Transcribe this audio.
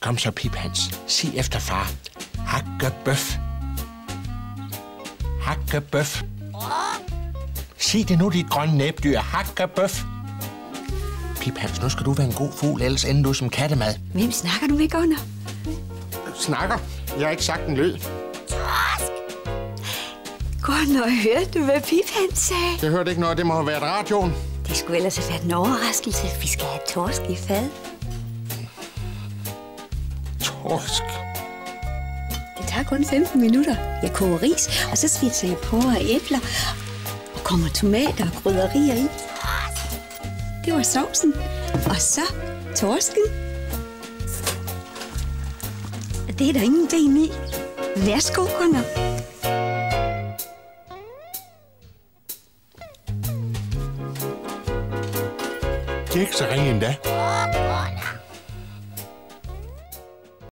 Kom så, Pip Hans. Sig efter far. Hakkebøf. Hakkebøf. Sig det nu, dit grønne næbdyr. Hakkebøf. Pip Hans, nu skal du være en god fugl, ellers ender du som kattemad. Hvem snakker du med, Gunnar? Snakker? Jeg har ikke sagt en lyd. Gunnar, hørte du, hvad Pip Hans sagde? Jeg hørte ikke noget, det må have været radioen. Det skulle ellers have været en overraskelse. Vi skal have torsk i fad. Torsk? Det tager kun 15 minutter. Jeg koger ris, og så svitser jeg på og æbler. Og kommer tomater og krydderier i. Det var sovsen. Og så torsken. Det er der ingen ben i. Værsgo, Gunnar. Det er ikke så ringe endda.